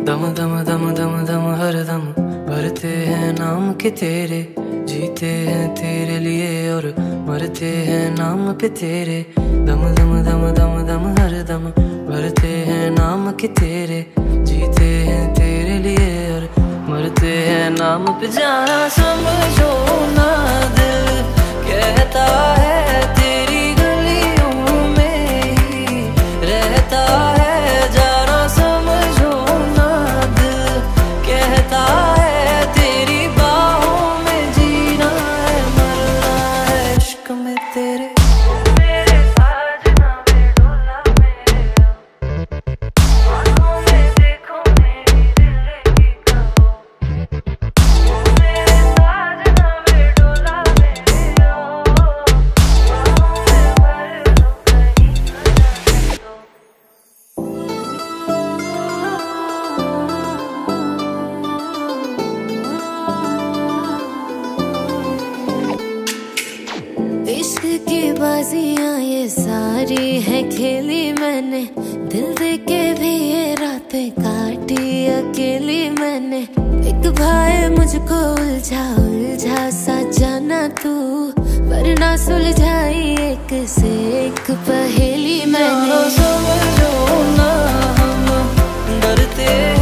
दम दम दम दम दम हर दम भरते हैं नाम के तेरे, जीते हैं तेरे लिए और मरते हैं नाम पे तेरे। दम दम दम दम दम हर दम भरते हैं नाम के तेरे, जीते हैं तेरे लिए और मरते हैं नाम पे। जाना समझो ना दिल कहता है तेरी गलियों में ही रहता है। जाना समझो ना दिल कहता है तेरी बाहों में जीना है, मरना है इश्क में तेरे। इश्क की बाजियां ये सारी है खेली मैंने, दिल दे के भी ये रातें काटी अकेली मैंने। एक भाई मुझको उलझा उलझा सा जाना तू, वरना सुलझाई एक से एक पहेली मैंने। समझो ना हम डरते